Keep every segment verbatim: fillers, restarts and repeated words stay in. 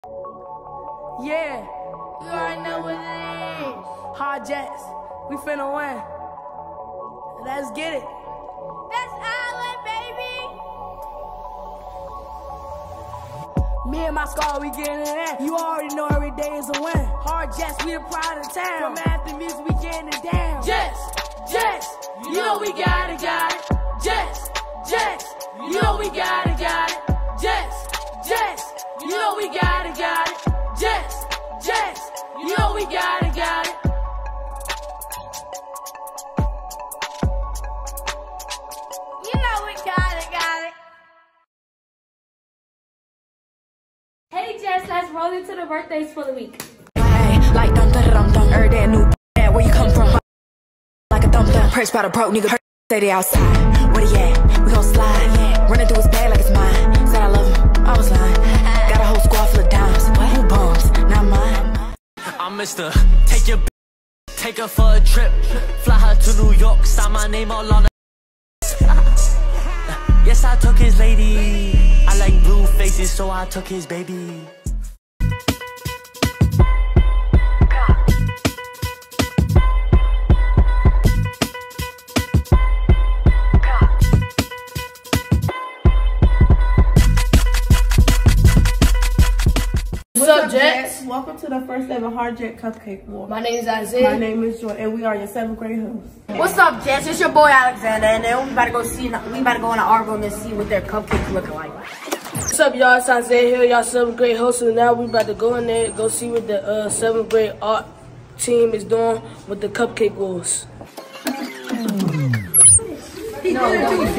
Yeah, you already know what it is. Hard Jets, we finna win. Let's get it. That's Island, baby. Me and my squad, we getting it in. You already know every day is a win. Hard Jets, we the pride of the town. From after music, we getting it down. Jets, Jets, you know we got it, got it. Jets, Jets, you know we got it, got it. Jets, Jets, you know we got it, got it. Jets, Jets, you know we got it, got it. You know we got it, got it. Hey Jess, let's roll into the birthdays for the week. Hey, like dum dum dum dum. Every day a new bad. Where you come from? Like a thumb thumb. Press by the broke nigga. Say they outside. Where he at? We gon' slide. Yeah. Running through his bag like it's mine. Said I love him. I was lying. Got a whole squad full of dimes. Who bums? Not mine. I'm Mister Take your take her for a trip. Fly her to New York. Sign my name all on the. Yes, I took his lady. I like blue faces, so I took his baby. What's up, Jets? Welcome to the first ever Hard Jet Cupcake War. My name is Isaiah. My name is Joy, and we are your seventh grade hosts. What's up, Jets? It's your boy Alexander, and then we about to go see. We about to go in our room and see what their cupcakes looking like. What's up, y'all? It's Isaiah here, y'all seventh grade hosts, and now we about to go in there, go see what the uh, seventh grade art team is doing with the Cupcake Wars. No,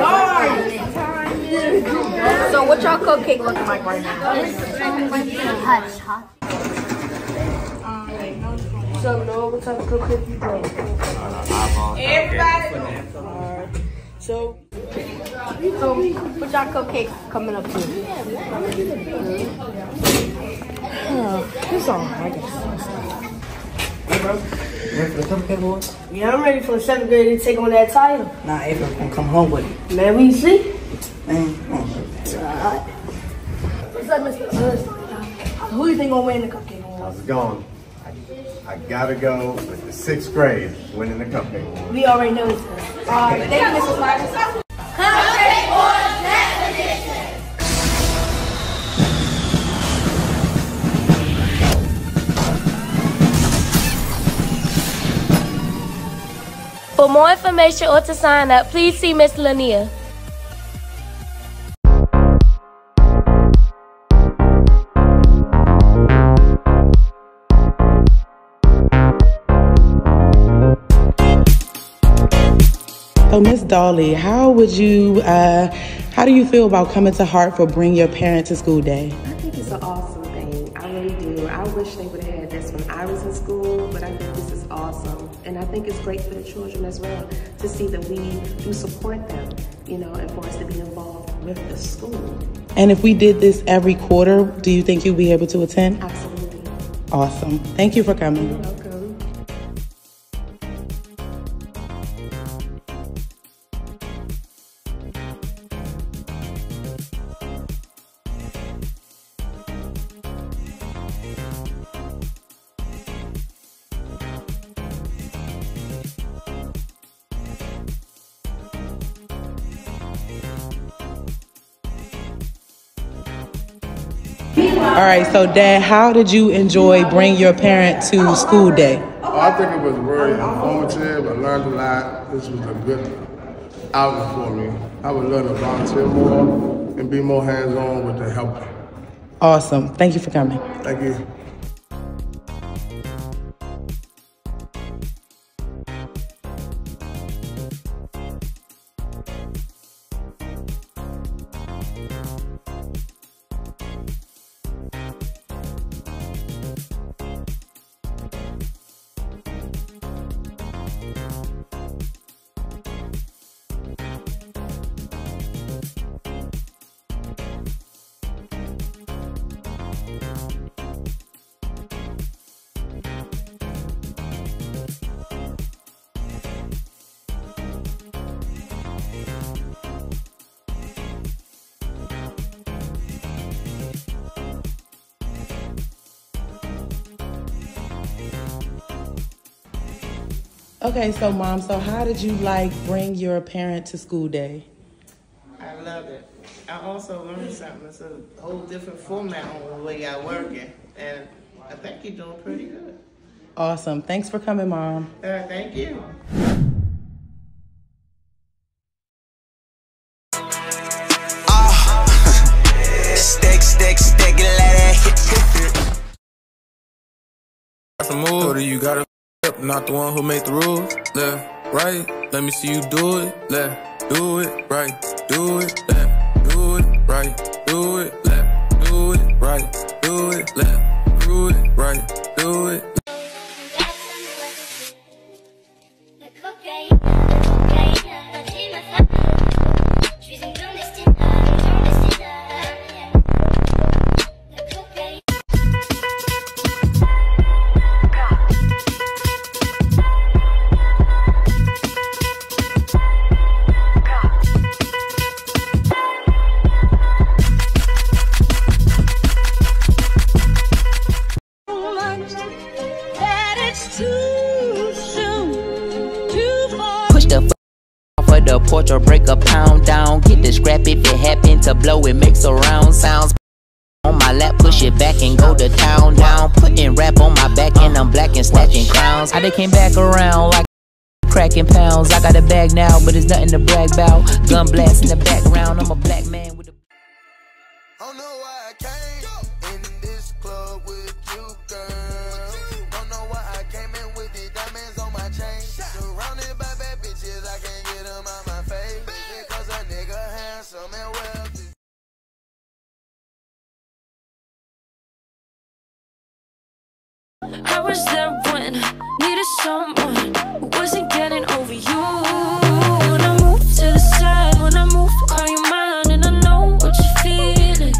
so what y'all cupcake looking like right now? Hush, huh? So, no, what type of cupcake you doing? Everybody. Alright. So, So, what y'all cupcake coming up to? it's alright, I guess. Hey, bro. Ready for the Cupcake Wars? Yeah, I'm ready for the seventh grade to take on that title. Nah, April gonna come home with it. Man, we see? Man, come on. Alright. What's up, Mister Hudson? Who do you think gonna win the Cupcake Wars? How's it going? I gotta go with the sixth grade winning the Cupcake Wars. We already know this. Alright, thank you, Mister Myers. Cupcake Wars next edition. For more information or to sign up, please see Miss Lania. So, Miss Dolly, how would you, uh, how do you feel about coming to Hartford, bring your parents to school day? I think it's an awesome thing. I really do. I wish they would have had this when I was in school, but I think this is awesome. And I think it's great for the children as well to see that we do support them, you know, and for us to be involved with the school. And if we did this every quarter, do you think you'd be able to attend? Absolutely. Awesome. Thank you for coming. You're welcome. All right, so Dad, how did you enjoy bringing your parent to school day? Oh, I think it was very informative. I learned a lot. This was a good outing for me. I would love to volunteer more and be more hands-on with the help. Awesome. Thank you for coming. Thank you. Okay, so Mom, so how did you like bring your parent to school day? I love it. I also learned something. It's a whole different format on the way y'all working, and I think you're doing pretty good. Awesome. Thanks for coming, Mom. Uh, thank you. Stick, stick, stick, let it hit. Some move, or do you gotta up, not the one who made the rules? Left, right, let me see you do it. Left, do it, right, do it, left, do it, right, do it, left, do it, right, do it, left, do it, right, do it. The porch or break a pound down. Get the scrap if it happen to blow, it makes a round sounds. On my lap, push it back and go to town down. Putting rap on my back and I'm black and snatching crowns. How they came back around like cracking pounds. I got a bag now, but it's nothing to brag about. Gun blast in the background, I'm a black man with a I don't know why I came in this club with you, girl. Don't know why I came in with the diamonds on my chain. Surrounded by bad bitches, I can't get them out my face. Because a nigga handsome and wealthy. I was there when needed someone who wasn't getting over you. When I moved to the side, when I moved, call you mine, and I know what you're feeling.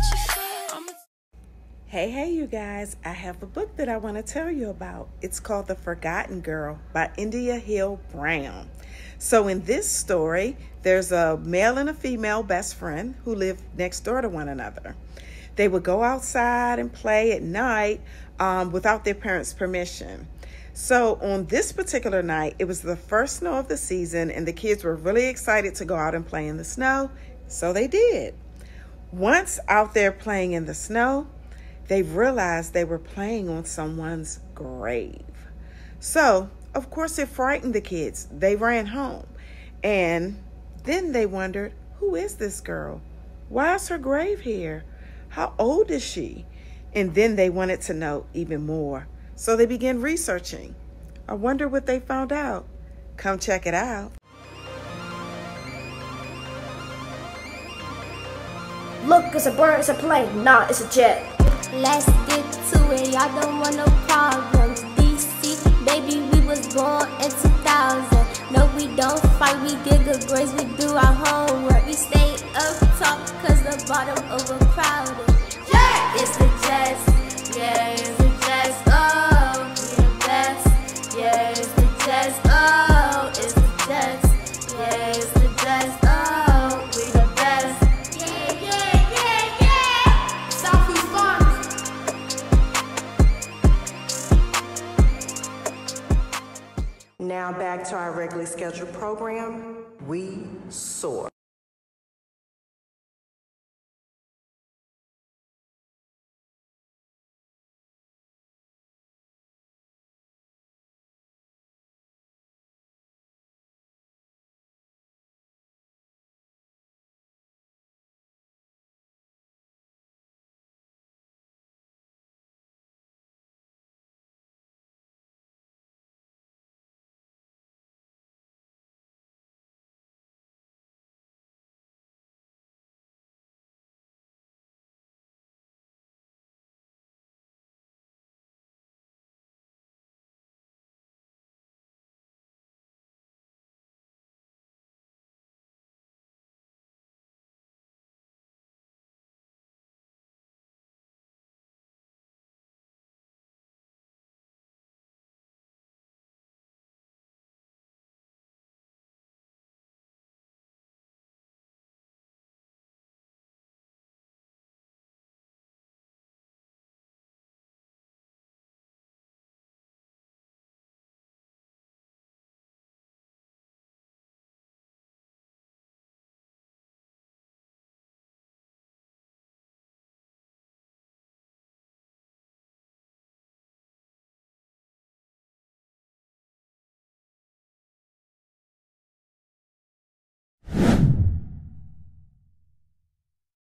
Hey, hey, you guys, I have a book that I want to tell you about. It's called The Forgotten Girl by India Hill Brown. So in this story, there's a male and a female best friend who live next door to one another. They would go outside and play at night um, without their parents' permission. So on this particular night, it was the first snow of the season, and the kids were really excited to go out and play in the snow. So they did. Once out there playing in the snow, they realized they were playing on someone's grave. So, of course, it frightened the kids. They ran home. And then they wondered, who is this girl? Why is her grave here? How old is she? And then they wanted to know even more. So they began researching. I wonder what they found out. Come check it out. Look, it's a bird, it's a plane. Nah, it's a jet. Let's get to it, y'all don't want no problems. D C, baby, we was born in two thousand. No, we don't fight, we get good grades, we do our homework. We stay up top, cause the bottom overcrowded. Yeah! It's the Jets, yeah, it's the Jets, oh, we the best. Yeah, it's the Jets, oh, it's the Jets. Yeah, it's the Jets, oh, we the best. Yeah, yeah, yeah, yeah! Southeast Farms. Now back to our regularly scheduled program, We Soar.